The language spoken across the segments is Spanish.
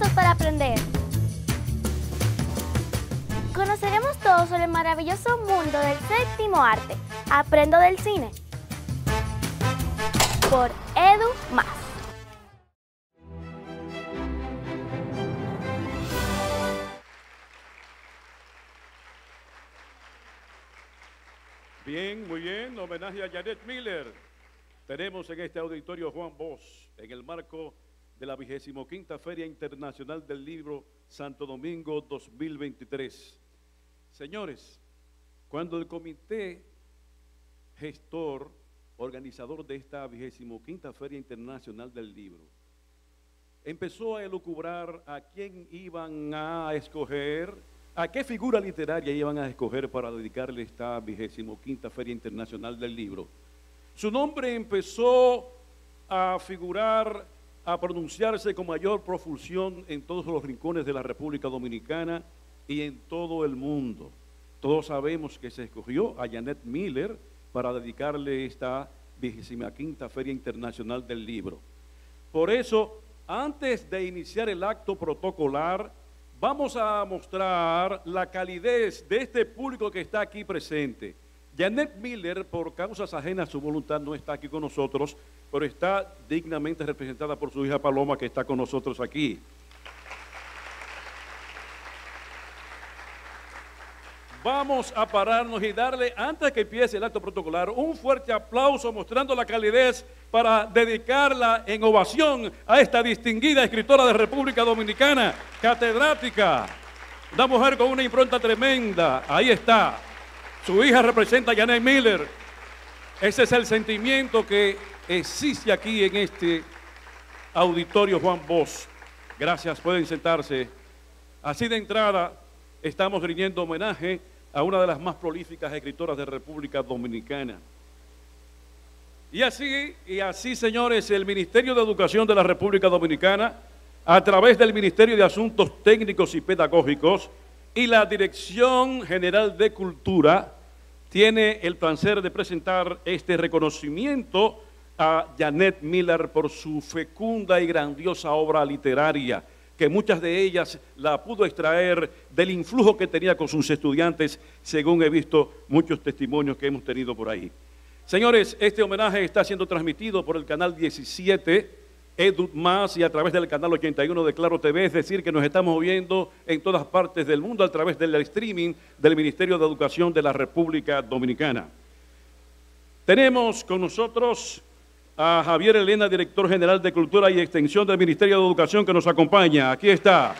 listos para aprender. Conoceremos todo sobre el maravilloso mundo del séptimo arte. Aprendo del cine. Por Edu Más. Bien, muy bien. Homenaje a Janet Miller. Tenemos en este auditorio Juan Bosch, en el marco de la 25ª Feria Internacional del Libro Santo Domingo 2023. Señores, cuando el comité gestor, organizador de esta 25ª Feria Internacional del Libro, empezó a elucubrar a quién iban a escoger, a qué figura literaria iban a escoger para dedicarle esta 25ª Feria Internacional del Libro, su nombre empezó a figurar, a pronunciarse con mayor profusión en todos los rincones de la República Dominicana y en todo el mundo. Todos sabemos que se escogió a Janet Miller para dedicarle esta 25ª Feria Internacional del Libro. Por eso, antes de iniciar el acto protocolar, vamos a mostrar la calidez de este público que está aquí presente. Janet Miller, por causas ajenas a su voluntad, no está aquí con nosotros, pero está dignamente representada por su hija Paloma, que está con nosotros aquí. Vamos a pararnos y darle, antes que empiece el acto protocolar, un fuerte aplauso mostrando la calidez para dedicarla en ovación a esta distinguida escritora de República Dominicana, catedrática, una mujer con una impronta tremenda. Ahí está. Su hija representa a Janet Miller. Ese es el sentimiento que existe aquí en este auditorio Juan Bosch. Gracias, pueden sentarse. Así de entrada, estamos rindiendo homenaje a una de las más prolíficas escritoras de República Dominicana. Y así, señores, el Ministerio de Educación de la República Dominicana, a través del Ministerio de Asuntos Técnicos y Pedagógicos y la Dirección General de Cultura, tiene el placer de presentar este reconocimiento a Janet Miller por su fecunda y grandiosa obra literaria, que muchas de ellas la pudo extraer del influjo que tenía con sus estudiantes, según he visto muchos testimonios que hemos tenido por ahí. Señores, este homenaje está siendo transmitido por el canal 17, Edu Más, y a través del canal 81 de Claro TV, es decir, que nos estamos viendo en todas partes del mundo a través del streaming del Ministerio de Educación de la República Dominicana. Tenemos con nosotros a Javier Elena, director general de Cultura y Extensión del Ministerio de Educación, que nos acompaña. Aquí está.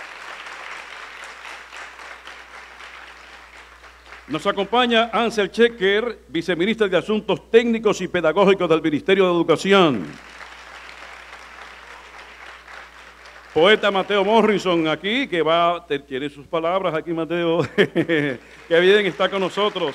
Nos acompaña Ansel Checker, viceministro de Asuntos Técnicos y Pedagógicos del Ministerio de Educación. Poeta Mateo Morrison aquí, que tiene sus palabras aquí, Mateo, que bien está con nosotros.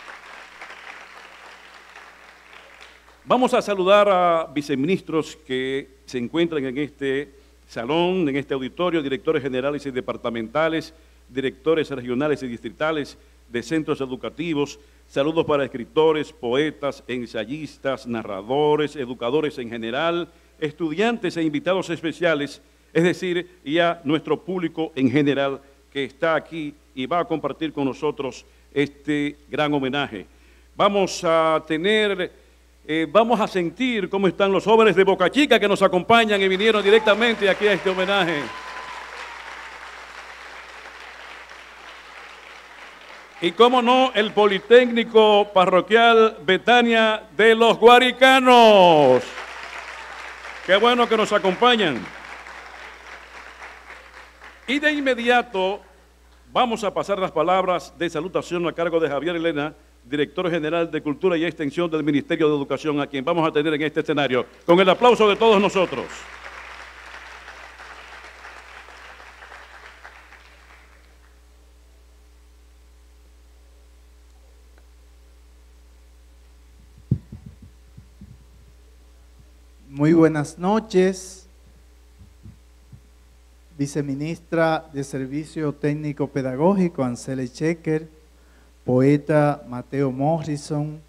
Vamos a saludar a viceministros que se encuentran en este salón, en este auditorio, directores generales y departamentales, directores regionales y distritales de centros educativos. Saludos para escritores, poetas, ensayistas, narradores, educadores en general, estudiantes e invitados especiales, es decir, y a nuestro público en general que está aquí y va a compartir con nosotros este gran homenaje. Vamos a sentir cómo están los jóvenes de Boca Chica que nos acompañan y vinieron directamente aquí a este homenaje. Y cómo no, el Politécnico Parroquial Betania de los Guaricanos. Qué bueno que nos acompañan. Y de inmediato vamos a pasar las palabras de salutación a cargo de Javier Elena, director general de Cultura y Extensión del Ministerio de Educación, a quien vamos a tener en este escenario, con el aplauso de todos nosotros. Muy buenas noches, viceministra de Servicio Técnico Pedagógico, Ansel Checker, poeta Mateo Morrison,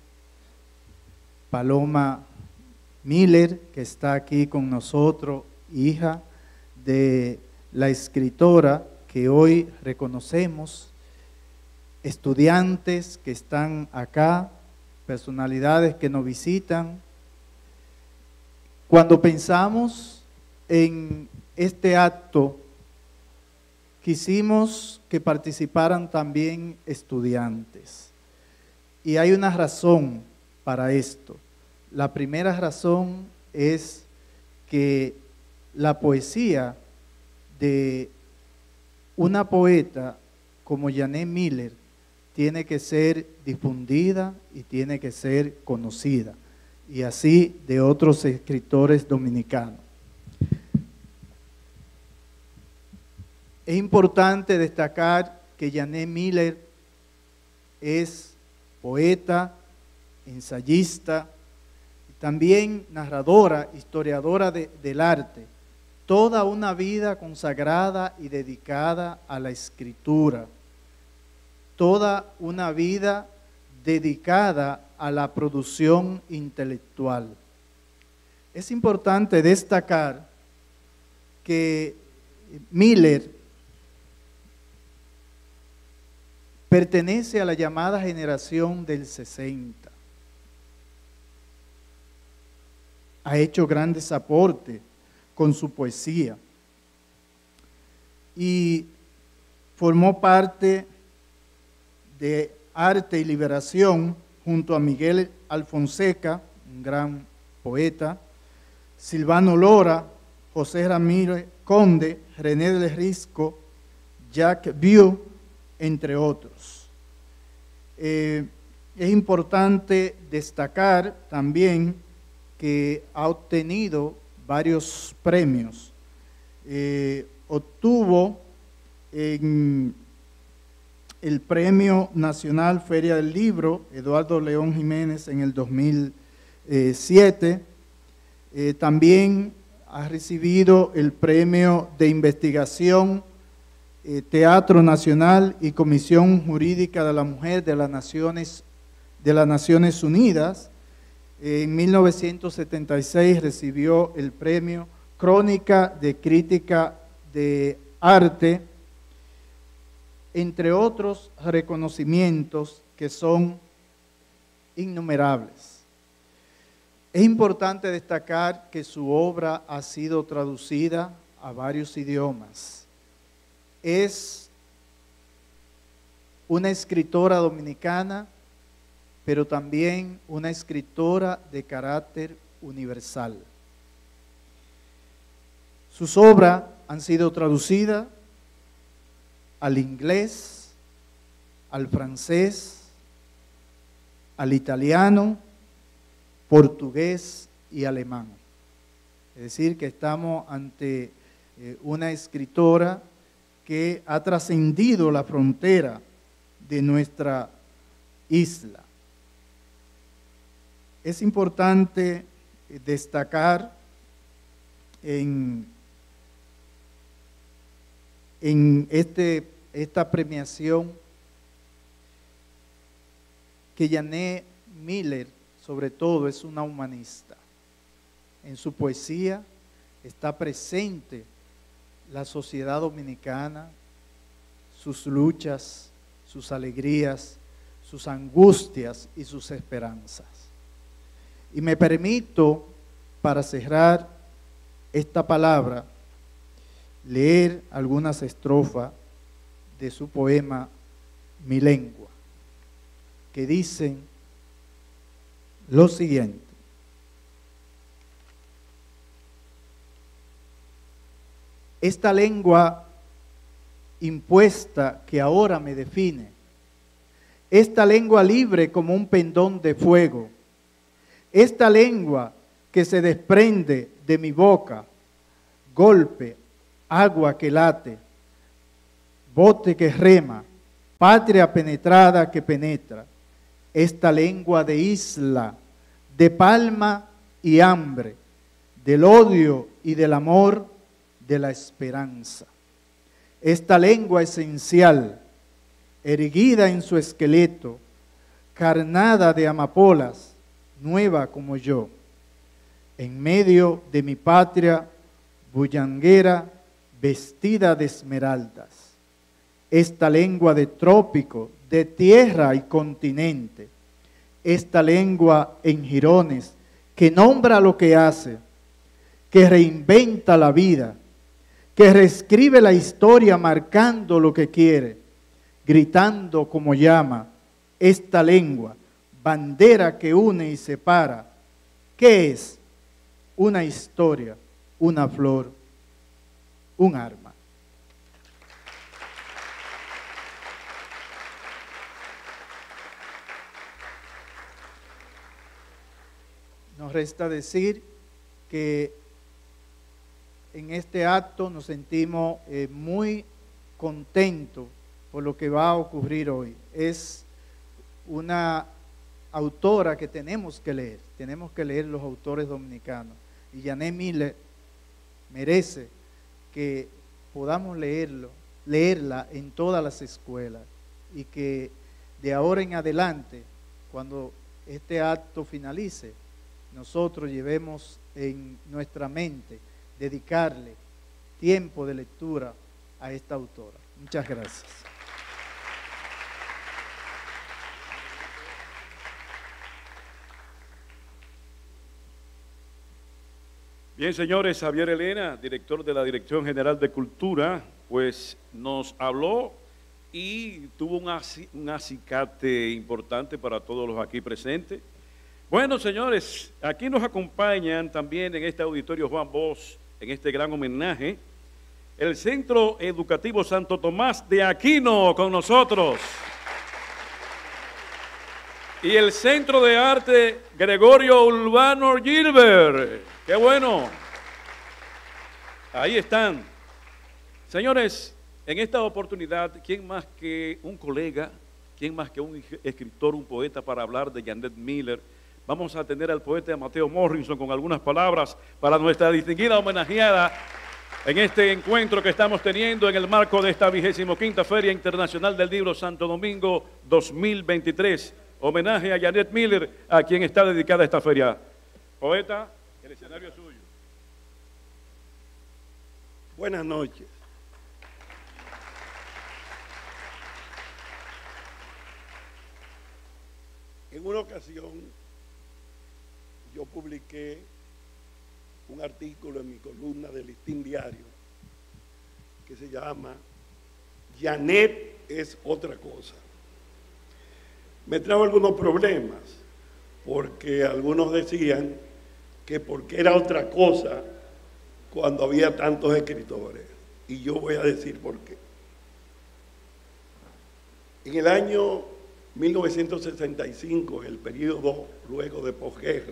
Paloma Miller, que está aquí con nosotros, hija de la escritora que hoy reconocemos, estudiantes que están acá, personalidades que nos visitan. Cuando pensamos en este acto, quisimos que participaran también estudiantes. Y hay una razón para esto. La primera razón es que la poesía de una poeta como Janet Miller tiene que ser difundida y tiene que ser conocida, y así de otros escritores dominicanos. Es importante destacar que Janet Miller es poeta, ensayista, también narradora, historiadora del arte, toda una vida consagrada y dedicada a la escritura, toda una vida dedicada a la producción intelectual. Es importante destacar que Miller pertenece a la llamada generación del 60. Ha hecho grandes aportes con su poesía y formó parte de Arte y Liberación junto a Miguel Alfonseca, un gran poeta, Silvano Lora, José Ramírez Conde, René del Risco, Jacques Vieux, entre otros. Es importante destacar también que ha obtenido varios premios. Obtuvo en el Premio Nacional Feria del Libro Eduardo León Jiménez en el 2007. También ha recibido el Premio de Investigación Teatro Nacional y Comisión Jurídica de la Mujer de las Naciones Unidas. En 1976 recibió el premio Crónica de Crítica de Arte, entre otros reconocimientos que son innumerables. Es importante destacar que su obra ha sido traducida a varios idiomas. Es una escritora dominicana, pero también una escritora de carácter universal. Sus obras han sido traducidas al inglés, al francés, al italiano, portugués y alemán. Es decir, que estamos ante una escritora que ha trascendido la frontera de nuestra isla. Es importante destacar en esta premiación que Janet Miller, sobre todo, es una humanista. En su poesía está presente la sociedad dominicana, sus luchas, sus alegrías, sus angustias y sus esperanzas. Y me permito, para cerrar esta palabra, leer algunas estrofas de su poema Mi Lengua, que dicen lo siguiente: esta lengua impuesta que ahora me define, esta lengua libre como un pendón de fuego, esta lengua que se desprende de mi boca, golpe, agua que late, bote que rema, patria penetrada que penetra, esta lengua de isla, de palma y hambre, del odio y del amor, de la esperanza. Esta lengua esencial, erguida en su esqueleto, carnada de amapolas, nueva como yo, en medio de mi patria bullanguera, vestida de esmeraldas. Esta lengua de trópico, de tierra y continente. Esta lengua en jirones, que nombra lo que hace, que reinventa la vida, que reescribe la historia marcando lo que quiere, gritando como llama. Esta lengua, bandera que une y separa. ¿Qué es? Una historia, una flor, un arma. Nos resta decir que en este acto nos sentimos muy contentos por lo que va a ocurrir hoy. Es una autora que tenemos que leer los autores dominicanos. Y Janet Miller merece que podamos leerla en todas las escuelas y que de ahora en adelante, cuando este acto finalice, nosotros llevemos en nuestra mente dedicarle tiempo de lectura a esta autora. Muchas gracias. Bien, señores, Javier Elena, director de la Dirección General de Cultura, pues nos habló y tuvo un acicate importante para todos los aquí presentes. Bueno, señores, aquí nos acompañan también en este auditorio Juan Bosch, en este gran homenaje, el Centro Educativo Santo Tomás de Aquino con nosotros. Y el Centro de Arte Gregorio Urbano Gilbert. ¡Qué bueno! Ahí están. Señores, en esta oportunidad, ¿quién más que un colega, quién más que un escritor, un poeta para hablar de Janet Miller? Vamos a tener al poeta Mateo Morrison con algunas palabras para nuestra distinguida homenajeada en este encuentro que estamos teniendo en el marco de esta 25ª Feria Internacional del Libro Santo Domingo 2023. Homenaje a Janet Miller, a quien está dedicada esta feria. Poeta, el escenario es suyo. Buenas noches. En una ocasión yo publiqué un artículo en mi columna del Listín Diario que se llama Janet es otra cosa. Me trajo algunos problemas porque algunos decían que porque era otra cosa cuando había tantos escritores. Y yo voy a decir por qué. En el año 1965, el periodo luego de posguerra,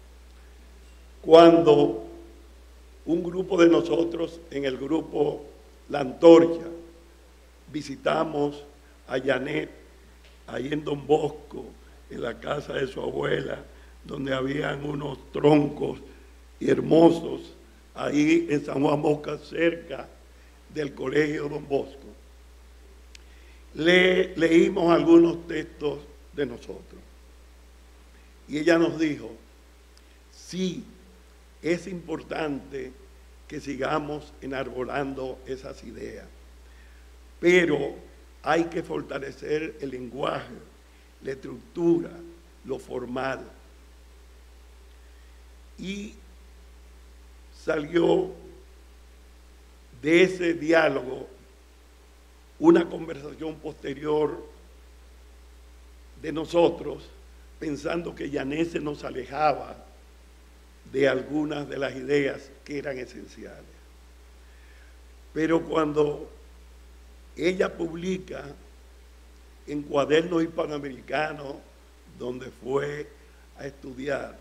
cuando un grupo de nosotros en el grupo La Antorcha visitamos a Janet ahí en Don Bosco, en la casa de su abuela, donde habían unos troncos hermosos, ahí en San Juan Bosco, cerca del Colegio Don Bosco. Leímos algunos textos de nosotros. Y ella nos dijo, sí, es importante que sigamos enarbolando esas ideas, pero hay que fortalecer el lenguaje, la estructura, lo formal. Y salió de ese diálogo una conversación posterior de nosotros, pensando que Janet se nos alejaba de algunas de las ideas que eran esenciales. Pero cuando ella publica en Cuadernos Hispanoamericanos, donde fue a estudiar,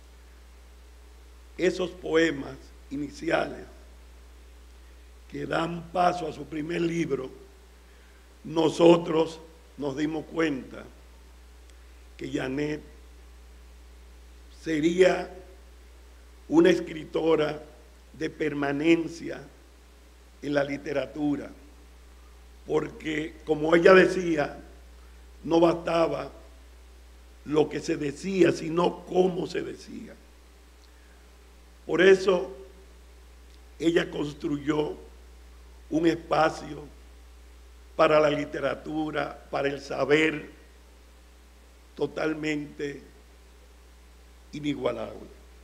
esos poemas iniciales que dan paso a su primer libro, nosotros nos dimos cuenta que Janet sería una escritora de permanencia en la literatura, porque, como ella decía, no bastaba lo que se decía, sino cómo se decía. Por eso ella construyó un espacio para la literatura, para el saber, totalmente inigualable.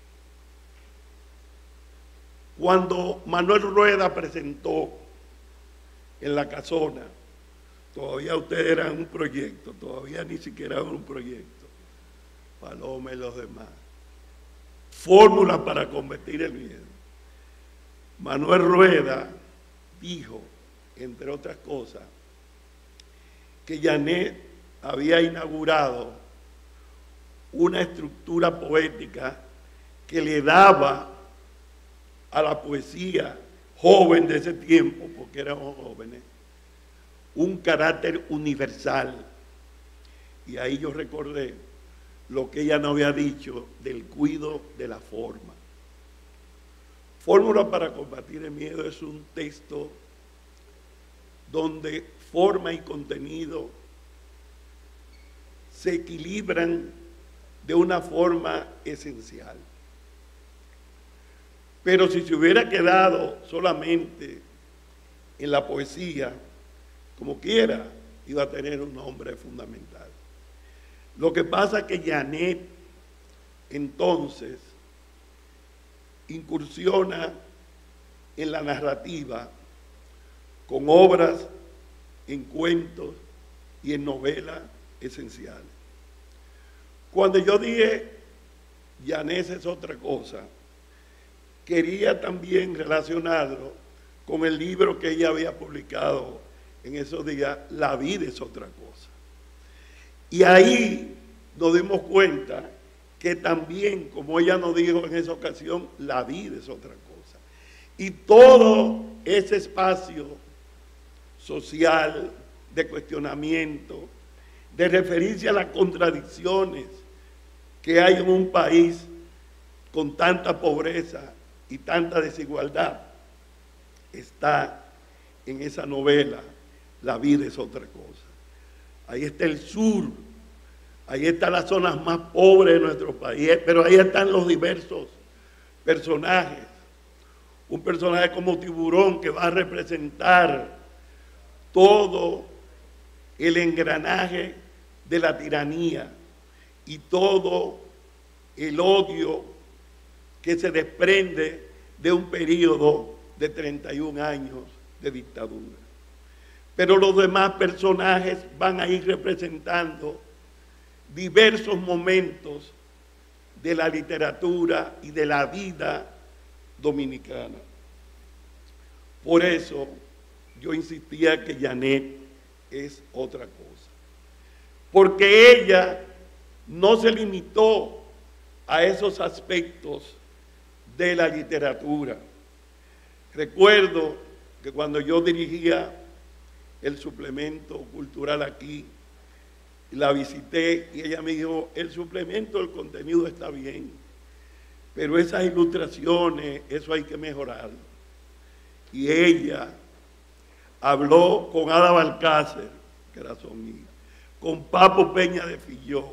Cuando Manuel Rueda presentó en La Casona, todavía ustedes eran un proyecto, todavía ni siquiera era un proyecto, Paloma y los demás, fórmula para combatir el miedo. Manuel Rueda dijo, entre otras cosas, que Janet había inaugurado una estructura poética que le daba a la poesía joven de ese tiempo, porque éramos jóvenes, un carácter universal. Y ahí yo recordé lo que ella nos había dicho del cuidado de la forma. Fórmula para combatir el miedo es un texto donde forma y contenido se equilibran de una forma esencial. Pero si se hubiera quedado solamente en la poesía, como quiera, iba a tener un nombre fundamental. Lo que pasa es que Janet entonces incursiona en la narrativa con obras en cuentos y en novelas esenciales. Cuando yo dije Janet es otra cosa, quería también relacionarlo con el libro que ella había publicado en esos días, La vida es otra cosa. Y ahí nos dimos cuenta que también, como ella nos dijo en esa ocasión, la vida es otra cosa. Y todo ese espacio social, de cuestionamiento, de referencia a las contradicciones que hay en un país con tanta pobreza y tanta desigualdad, está en esa novela, La vida es otra cosa. Ahí está el sur, ahí están las zonas más pobres de nuestro país, pero ahí están los diversos personajes. Un personaje como Tiburón que va a representar todo el engranaje de la tiranía y todo el odio que se desprende de un periodo de 31 años de dictadura. Pero los demás personajes van a ir representando diversos momentos de la literatura y de la vida dominicana. Por eso yo insistía que Janet es otra cosa. Porque ella no se limitó a esos aspectos de la literatura. Recuerdo que cuando yo dirigía el suplemento cultural aquí, la visité y ella me dijo, el suplemento, el contenido está bien, pero esas ilustraciones, eso hay que mejorarlo. Y ella habló con Ada Balcácer, que era su amiga, con Papo Peña de Filló,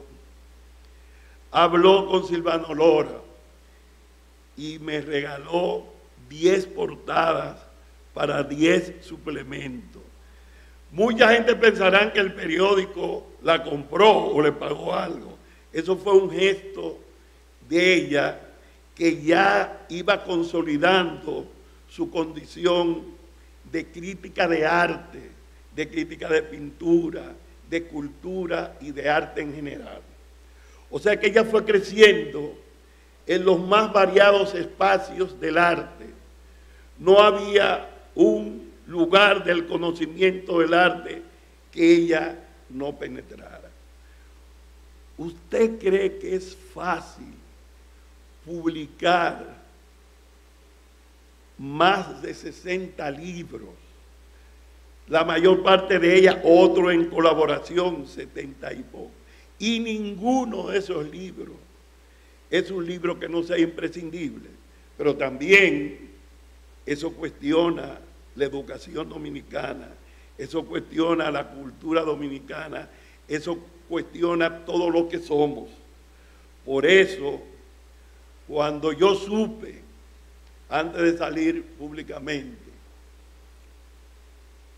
habló con Silvano Lora y me regaló 10 portadas para 10 suplementos. Mucha gente pensará que el periódico la compró o le pagó algo. Eso fue un gesto de ella que ya iba consolidando su condición de crítica de arte, de crítica de pintura, de cultura y de arte en general. O sea que ella fue creciendo en los más variados espacios del arte. No había un lugar del conocimiento del arte que ella no penetrara. ¿Usted cree que es fácil publicar más de 60 libros? La mayor parte de ellas, otro en colaboración, 70 y poco. Y ninguno de esos libros es un libro que no sea imprescindible, pero también eso cuestiona la educación dominicana, eso cuestiona la cultura dominicana, eso cuestiona todo lo que somos. Por eso, cuando yo supe, antes de salir públicamente,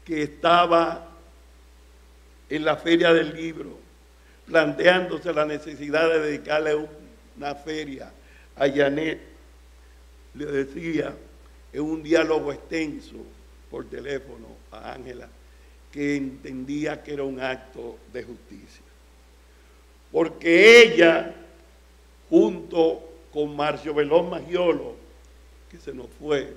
que estaba en la Feria del Libro, planteándose la necesidad de dedicarle una feria a Janet, le decía en un diálogo extenso por teléfono a Ángela que entendía que era un acto de justicia. Porque ella, junto con Marcio Velón Maggiolo, que se nos fue,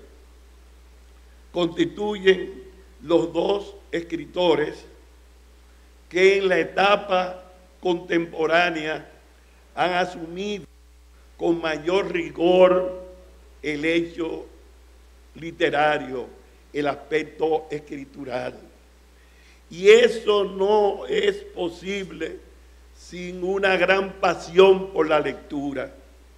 constituyen los dos escritores que en la etapa contemporánea han asumido con mayor rigor el hecho literario, el aspecto escritural. Y eso no es posible sin una gran pasión por la lectura.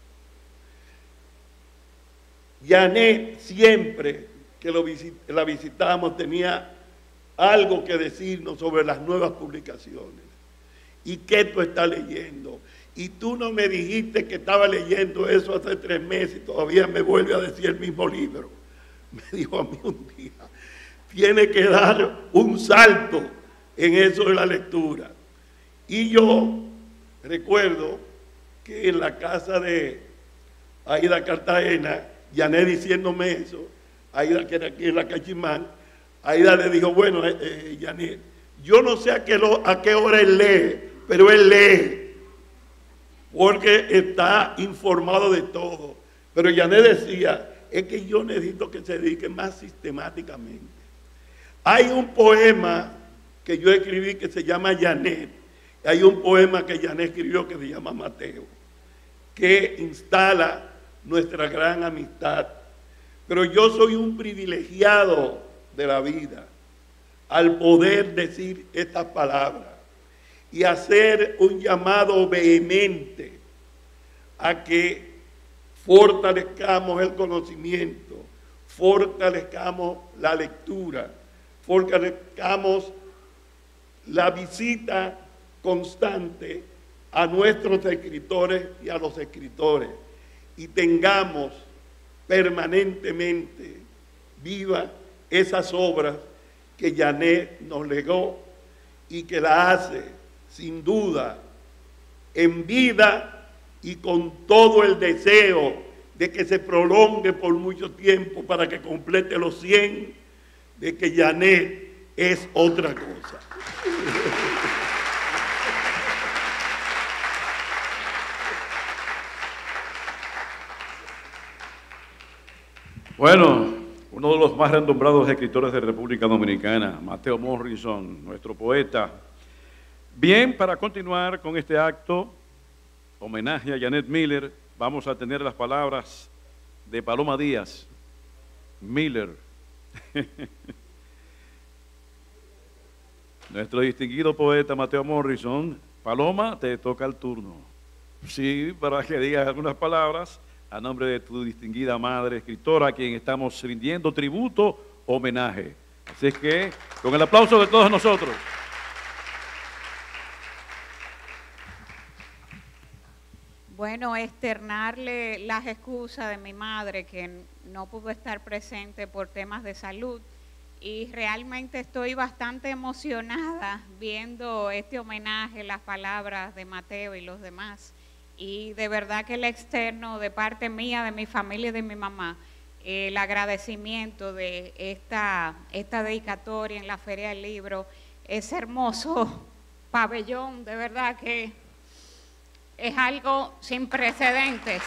Janet siempre que la visitamos tenía algo que decirnos sobre las nuevas publicaciones. ¿Y qué tú estás leyendo? Y tú no me dijiste que estaba leyendo eso hace 3 meses y todavía me vuelve a decir el mismo libro. Me dijo a mí un día, tiene que dar un salto en eso de la lectura. Y yo recuerdo que en la casa de Aida Cartagena, Janet diciéndome eso, Aida que era aquí en la Cachimán, Aida le dijo, bueno, Janet, yo no sé a qué hora él lee, pero él lee, porque está informado de todo. Pero Janet decía, es que yo necesito que se dedique más sistemáticamente. Hay un poema que yo escribí que se llama Janet, hay un poema que Janet escribió que se llama Mateo, que instala nuestra gran amistad. Pero yo soy un privilegiado de la vida al poder decir estas palabras y hacer un llamado vehemente a que fortalezcamos el conocimiento, fortalezcamos la lectura, fortalezcamos la visita constante a nuestros escritores y a los escritores y tengamos permanentemente vivas esas obras que Janet nos legó y que la hace sin duda en vida y con todo el deseo de que se prolongue por mucho tiempo para que complete los 100, de que Janet es otra cosa. Bueno, uno de los más renombrados escritores de República Dominicana, Mateo Morrison, nuestro poeta. Bien, para continuar con este acto, homenaje a Janet Miller, vamos a tener las palabras de Paloma Díaz Miller. Nuestro distinguido poeta Mateo Morrison. Paloma, te toca el turno. Sí, para que digas algunas palabras a nombre de tu distinguida madre escritora, a quien estamos rindiendo tributo, homenaje. Así es que, con el aplauso de todos nosotros. Bueno, externarle las excusas de mi madre, que no pudo estar presente por temas de salud, y realmente estoy bastante emocionada viendo este homenaje, las palabras de Mateo y los demás. Y de verdad que el externo de parte mía, de mi familia y de mi mamá, el agradecimiento de esta dedicatoria en la Feria del Libro, ese hermoso pabellón, de verdad que es algo sin precedentes.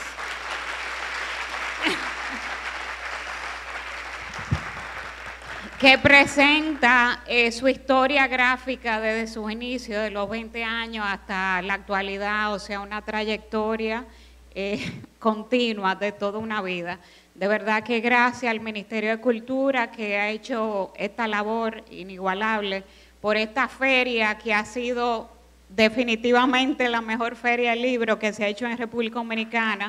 Que presenta su historia gráfica desde sus inicios, de los 20 años hasta la actualidad, o sea, una trayectoria continua de toda una vida. De verdad que gracias al Ministerio de Cultura, que ha hecho esta labor inigualable, por esta feria que ha sido definitivamente la mejor feria del libro que se ha hecho en República Dominicana.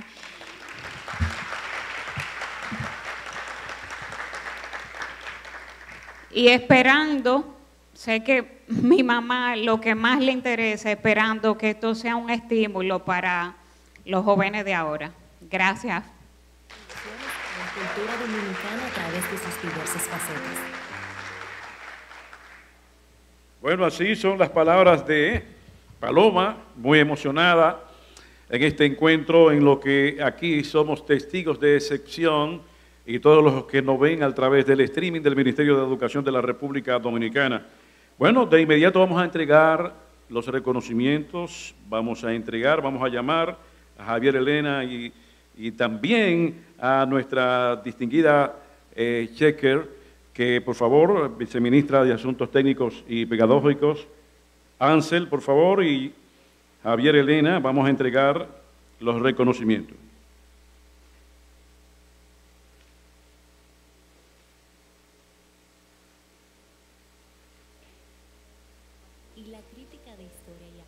Y esperando, sé que mi mamá lo que más le interesa, esperando que esto sea un estímulo para los jóvenes de ahora. Gracias. La cultura dominicana a través de sus diversas facetas. Bueno, así son las palabras de Paloma, muy emocionada en este encuentro, en lo que aquí somos testigos de excepción y todos los que nos ven a través del streaming del Ministerio de Educación de la República Dominicana. Bueno, de inmediato vamos a entregar los reconocimientos, vamos a llamar a Javier Elena y también a nuestra distinguida checker, que por favor, viceministra de Asuntos Técnicos y Pedagógicos, Ansel, por favor, y Javier Elena, vamos a entregar los reconocimientos. Y la crítica de historia ya.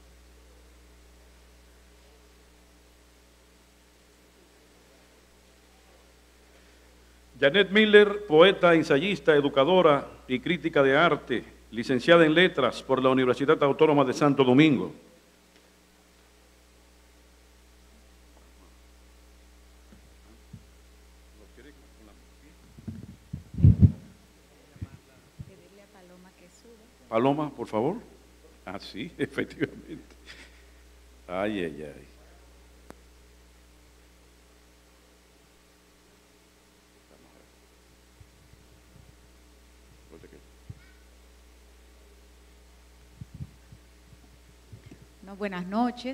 Janet Miller, poeta, ensayista, educadora y crítica de arte, licenciada en Letras por la Universidad Autónoma de Santo Domingo. Pedirle a Paloma que suba. Paloma, por favor. Ah, sí, efectivamente. Ay, ay, ay. No, buenas noches.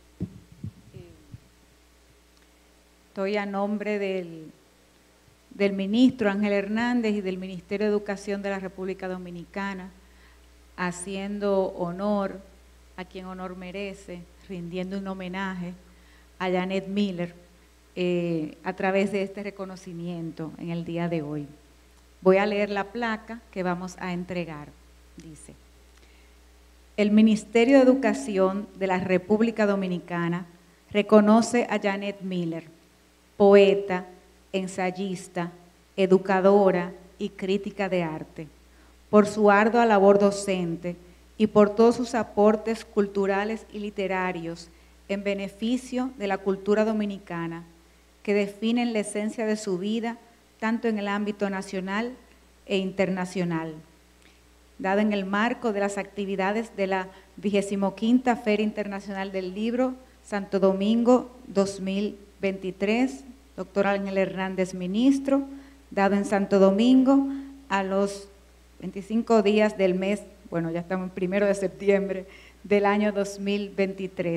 Estoy a nombre del ministro Ángel Hernández y del Ministerio de Educación de la República Dominicana, haciendo honor a quien honor merece, rindiendo un homenaje a Janet Miller a través de este reconocimiento en el día de hoy. Voy a leer la placa que vamos a entregar. Dice: el Ministerio de Educación de la República Dominicana reconoce a Janet Miller, poeta, ensayista, educadora y crítica de arte, por su ardua labor docente y por todos sus aportes culturales y literarios en beneficio de la cultura dominicana, que definen la esencia de su vida tanto en el ámbito nacional e internacional, dada en el marco de las actividades de la 25ª Feria Internacional del Libro Santo Domingo 2023, doctor Ángel Hernández, ministro, dado en Santo Domingo a los 25 días del mes, bueno, ya estamos en 1 de septiembre del año 2023.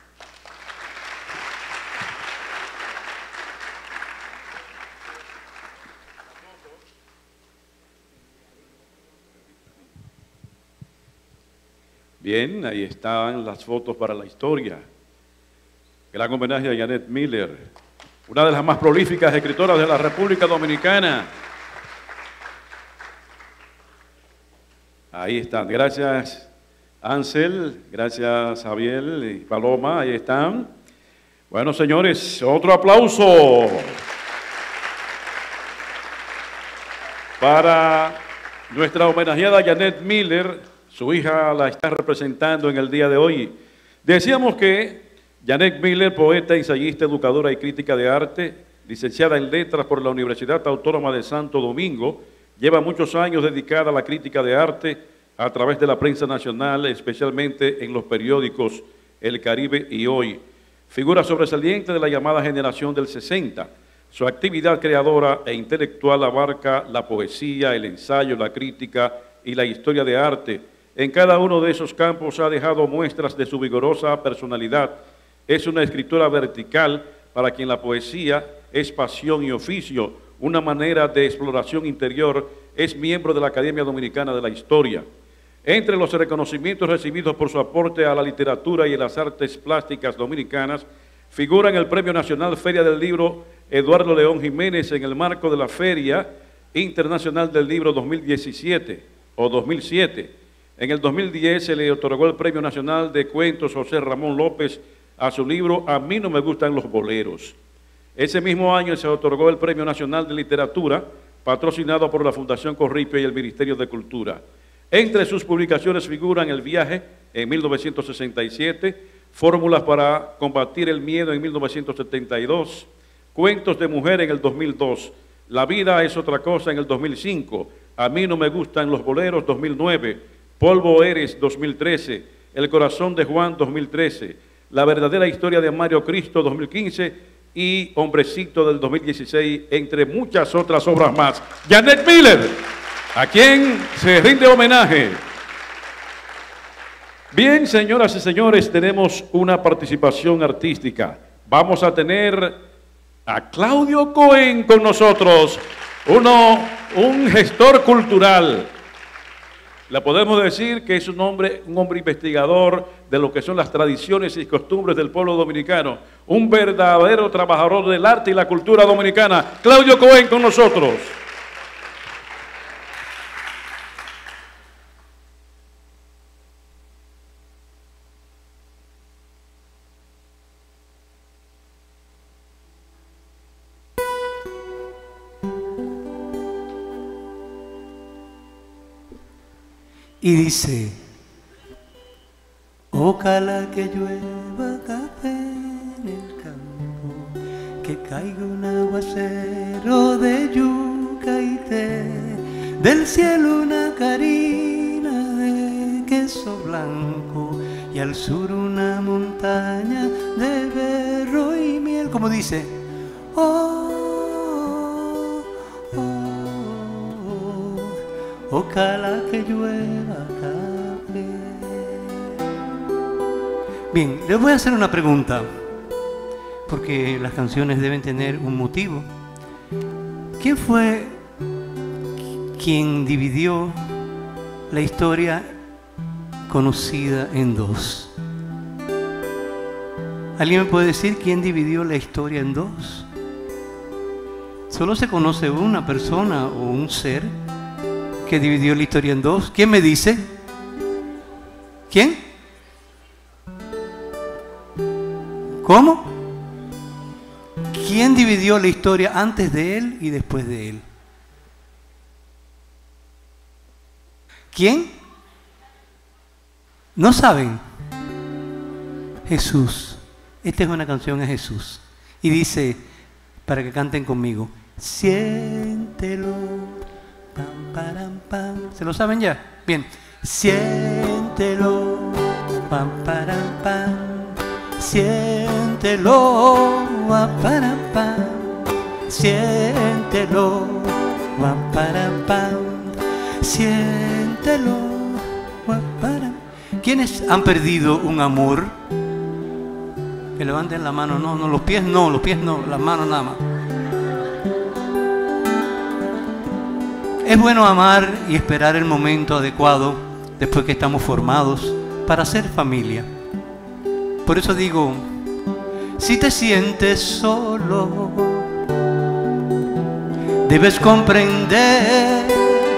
Bien, ahí están las fotos para la historia. Gran homenaje a Janet Miller, una de las más prolíficas escritoras de la República Dominicana. Ahí están. Gracias, Ansel. Gracias, Javier y Paloma. Ahí están. Bueno, señores, otro aplauso para nuestra homenajeada Janet Miller. Su hija la está representando en el día de hoy. Decíamos que Janet Miller, poeta, ensayista, educadora y crítica de arte, licenciada en Letras por la Universidad Autónoma de Santo Domingo, lleva muchos años dedicada a la crítica de arte a través de la prensa nacional, especialmente en los periódicos El Caribe y Hoy. Figura sobresaliente de la llamada generación del 60. Su actividad creadora e intelectual abarca la poesía, el ensayo, la crítica y la historia de arte. En cada uno de esos campos ha dejado muestras de su vigorosa personalidad. Es una escritora vertical para quien la poesía es pasión y oficio, una manera de exploración interior. Es miembro de la Academia Dominicana de la Historia. Entre los reconocimientos recibidos por su aporte a la literatura y las artes plásticas dominicanas, figuran el Premio Nacional Feria del Libro Eduardo León Jiménez en el marco de la Feria Internacional del Libro 2017 o 2007. En el 2010 se le otorgó el Premio Nacional de Cuentos José Ramón López a su libro A mí no me gustan los boleros. Ese mismo año se otorgó el Premio Nacional de Literatura, patrocinado por la Fundación Corripio y el Ministerio de Cultura. Entre sus publicaciones figuran El viaje, en 1967, Fórmulas para combatir el miedo, en 1972, Cuentos de mujer, en el 2002, La vida es otra cosa, en el 2005, A mí no me gustan los boleros, 2009, Polvo Eres 2013, El corazón de Juan 2013, La verdadera historia de Mario Cristo 2015 y Hombrecito del 2016, entre muchas otras obras más. Janet Miller, a quien se rinde homenaje. Bien, señoras y señores, tenemos una participación artística. Vamos a tener a Claudio Cohen con nosotros, un gestor cultural. Le podemos decir que es un hombre investigador de lo que son las tradiciones y costumbres del pueblo dominicano, un verdadero trabajador del arte y la cultura dominicana. Claudio Cohen con nosotros. Y dice: ojalá que llueva café en el campo, que caiga un aguacero de yuca y té, del cielo una carina de queso blanco y al sur una montaña de berro y miel. Como dice: ojalá que llueva café. Bien, les voy a hacer una pregunta, porque las canciones deben tener un motivo. ¿Quién fue quien dividió la historia conocida en dos? ¿Alguien me puede decir quién dividió la historia en dos? Solo se conoce una persona o un ser que dividió la historia en dos. ¿Quién me dice? ¿Quién? ¿Cómo? ¿Quién dividió la historia antes de él y después de él? ¿Quién? ¿No saben? Jesús. Esta es una canción a Jesús. Y dice, para que canten conmigo: siéntelo. Pam, param, pam. ¿Se lo saben ya? Bien. Siéntelo, pam, param, pam. Siéntelo, pam, param, pam. Siéntelo, pam, param, pam. Siéntelo, pam, param. ¿Quiénes han perdido un amor? Que levanten la mano. No, los pies no, las manos nada más. Es bueno amar y esperar el momento adecuado después que estamos formados para ser familia. Por eso digo, si te sientes solo, debes comprender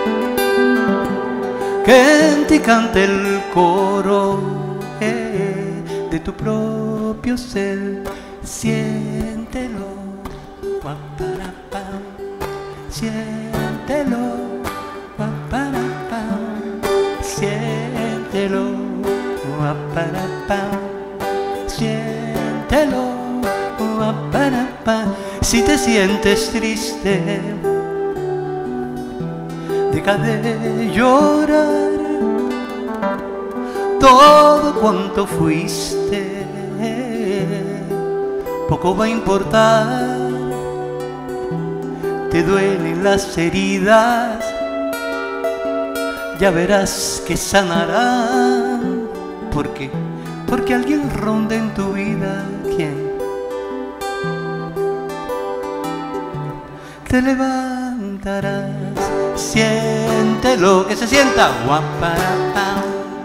que en ti canta el coro de tu propio ser. Siéntelo, pam, para, pam. Siéntelo, pam, para, pam. Siéntelo, pam, para, pam. Siéntelo, pam, para, pam. Si te sientes triste, deja de llorar. Todo cuanto fuiste, poco va a importar. Te duelen las heridas, ya verás que sanarán. ¿Por qué? Porque alguien ronda en tu vida. ¿Quién? Te levantarás. Siéntelo, que se sienta. Guaparapam.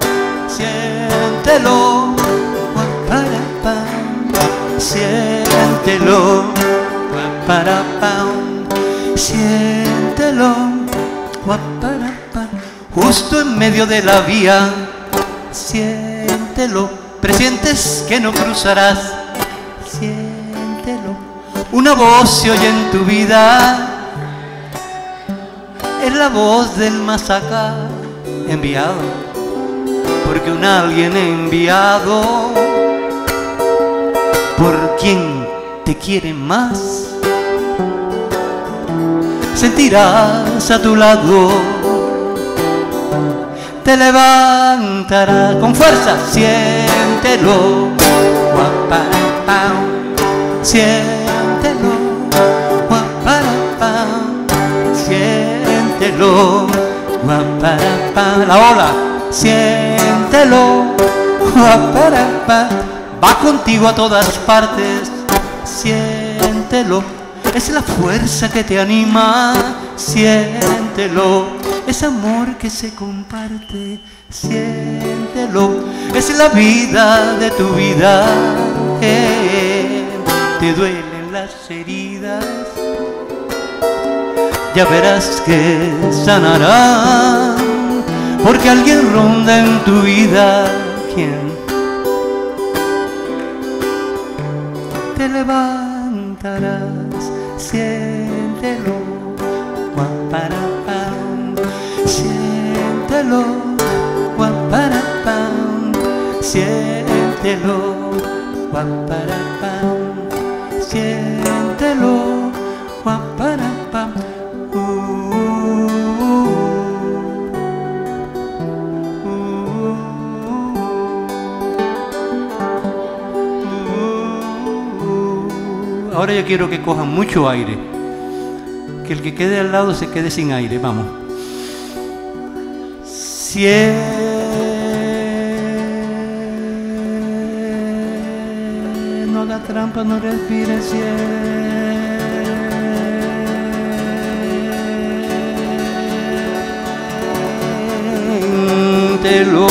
Siéntelo. Guaparapam. Siéntelo. Guaparapam. Siéntelo, guaparapam. Justo en medio de la vía, siéntelo. Presientes que no cruzarás, siéntelo. Una voz se oye en tu vida, es la voz del más acá enviado, porque un alguien enviado por quien te quiere más. Sentirás a tu lado te levantarás con fuerza, siéntelo, guaparapam, siéntelo, guaparapam, siéntelo, guaparapam, la ola, siéntelo, guaparapam, va contigo a todas partes, siéntelo, es la fuerza que te anima, siéntelo, es amor que se comparte, siéntelo, es la vida de tu vida, te duelen las heridas, ya verás que sanarán, porque alguien ronda en tu vida, ¿quién? Te levantarás, siéntelo, guaparapam, siéntelo, guaparapam, siéntelo, guaparapam, siéntelo, guaparapam. Ahora yo quiero que cojan mucho aire, que el que quede al lado se quede sin aire, vamos. No haga trampa, no respire, siéntelo.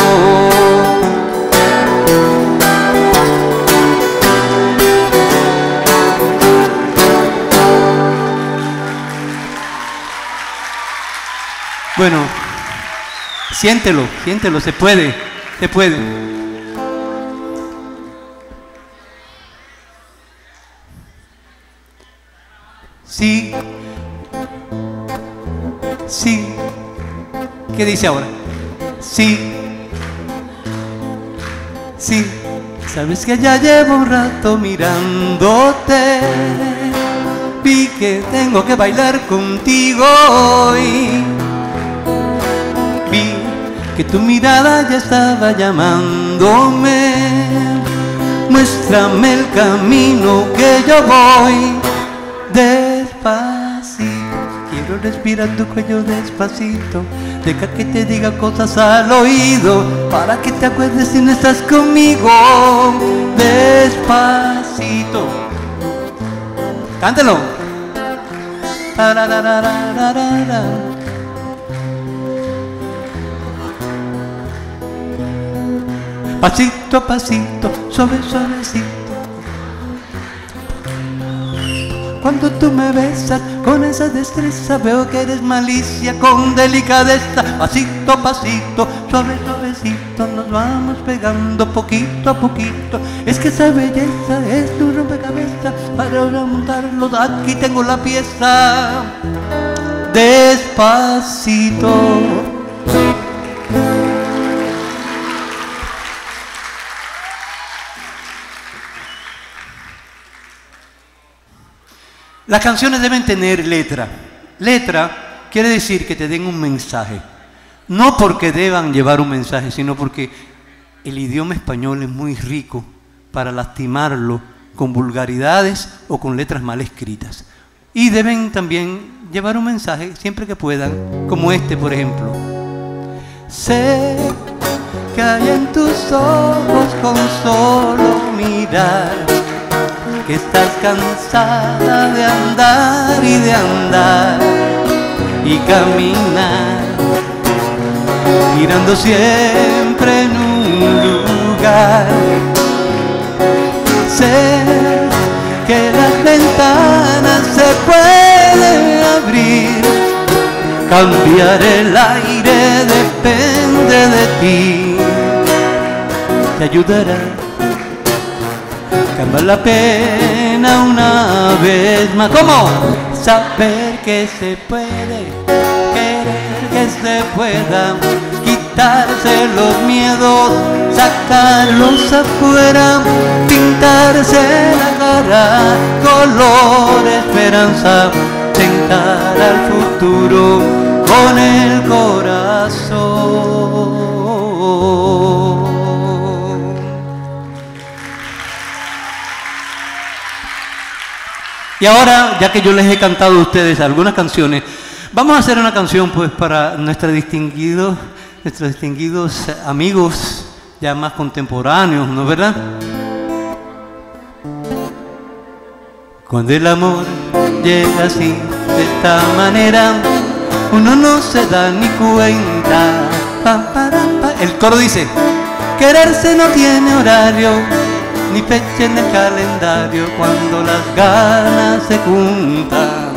Bueno, siéntelo, siéntelo, se puede, se puede. Sí, sí. ¿Qué dice ahora? Sí, sí. Sabes que ya llevo un rato mirándote. Vi que tengo que bailar contigo hoy. Vi que tu mirada ya estaba llamándome. Muéstrame el camino que yo voy. Despacito, quiero respirar tu cuello despacito. Deja que te diga cosas al oído, para que te acuerdes si no estás conmigo. Despacito, cántalo. Tarararararara. Pasito a pasito, suave, suavecito. Cuando tú me besas con esa destreza, veo que eres malicia con delicadeza. Pasito a pasito, suave, suavecito, nos vamos pegando poquito a poquito. Es que esa belleza es tu rompecabezas. Para remontarlo, aquí tengo la pieza. Despacito. Las canciones deben tener letra. Letra quiere decir que te den un mensaje. No porque deban llevar un mensaje, sino porque el idioma español es muy rico para lastimarlo con vulgaridades o con letras mal escritas. Y deben también llevar un mensaje siempre que puedan, como este, por ejemplo. Sé que hay en tus ojos con solo mirar que estás cansada de andar y de andar y caminar, mirando siempre en un lugar. Sé que las ventanas se pueden abrir, cambiar el aire depende de ti, te ayudará. Vale la pena una vez más. ¿Cómo? Saber que se puede, querer que se pueda, quitarse los miedos, sacarlos afuera, pintarse la cara, color esperanza, tentar al futuro con el corazón. Y ahora, ya que yo les he cantado a ustedes algunas canciones, vamos a hacer una canción pues para nuestros distinguidos amigos ya más contemporáneos, ¿no es verdad? Cuando el amor llega así, de esta manera, uno no se da ni cuenta. Pa, para, pa. El coro dice: quererse no tiene horario, ni fecha en el calendario, cuando las ganas se juntan.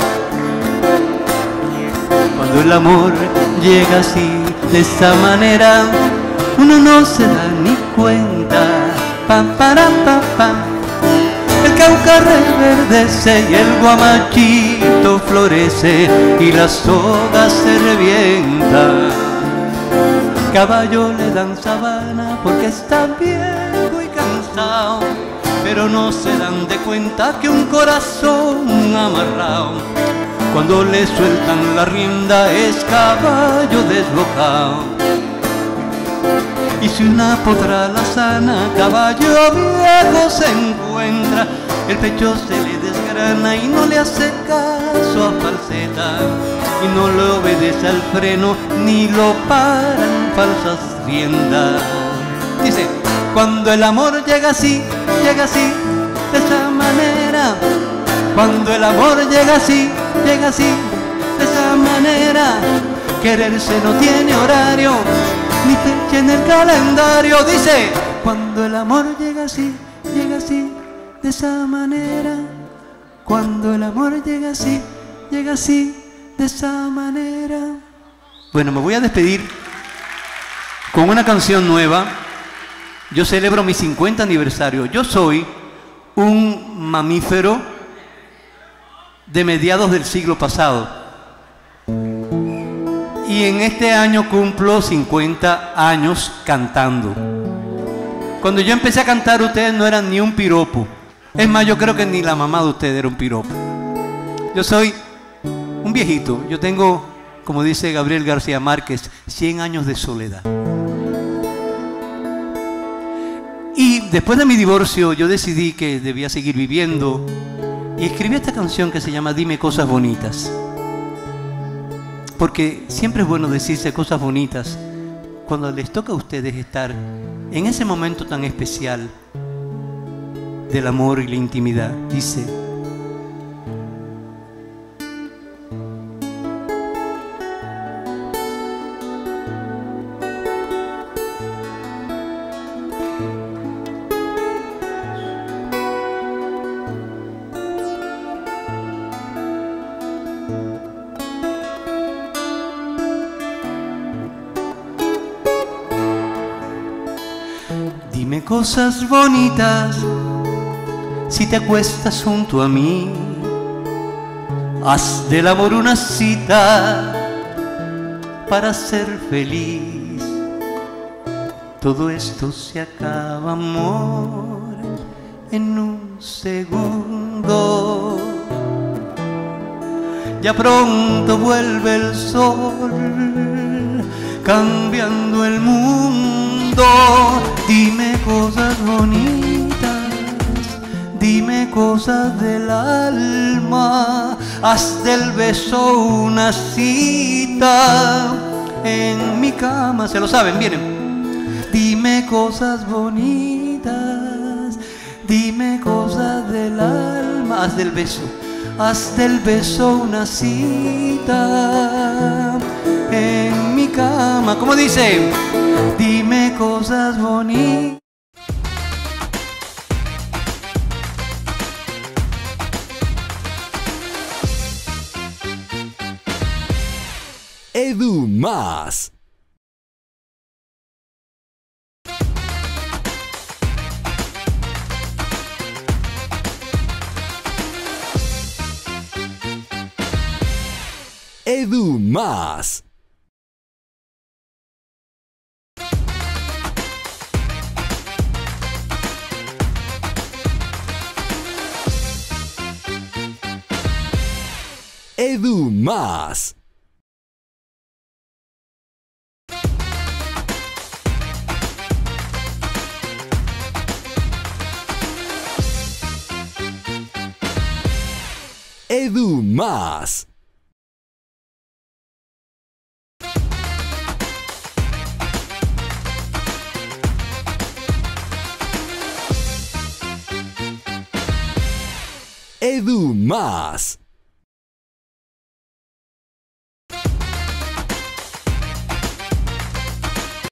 Cuando el amor llega así, de esa manera, uno no se da ni cuenta. Pa, para, pa, pa. El Cauca reverdece y el guamachito florece y la soga se revienta. Caballo le dan sabana porque está viejo y cansado, pero no se dan de cuenta que un corazón amarrado, cuando le sueltan la rienda, es caballo desbocado. Y si una potra la sana, caballo viejo se encuentra, el pecho se le desgrana y no le hace caso a falseta, y no le obedece al freno, ni lo paran falsas riendas. Dice: cuando el amor llega así, de esa manera. Cuando el amor llega así, de esa manera. Quererse no tiene horario, ni fecha en el calendario. Dice: cuando el amor llega así, de esa manera. Cuando el amor llega así, de esa manera. Bueno, me voy a despedir con una canción nueva. Yo celebro mi 50 aniversario. Yo soy un mamífero de mediados del siglo pasado. Y en este año cumplo 50 años cantando. Cuando yo empecé a cantar, ustedes no eran ni un piropo. Es más, yo creo que ni la mamá de ustedes era un piropo. Yo soy un viejito. Yo tengo, como dice Gabriel García Márquez, 100 años de soledad. Y después de mi divorcio, yo decidí que debía seguir viviendo y escribí esta canción que se llama Dime cosas bonitas. Porque siempre es bueno decirse cosas bonitas cuando les toca a ustedes estar en ese momento tan especial del amor y la intimidad. Dice: dime cosas bonitas si te acuestas junto a mí. Haz del amor una cita para ser feliz. Todo esto se acaba, amor, en un segundo. Ya pronto vuelve el sol, cambiando el mundo. Dime cosas bonitas, dime cosas del alma. Haz del beso una cita en mi cama. Se lo saben, vienen. Dime cosas bonitas, dime cosas del alma. Haz del beso una cita en mi cama. ¿Cómo dice? Dime cosas bonitas. Edu Más. Edu Más. Edu Más. Edu Más. Edu Más.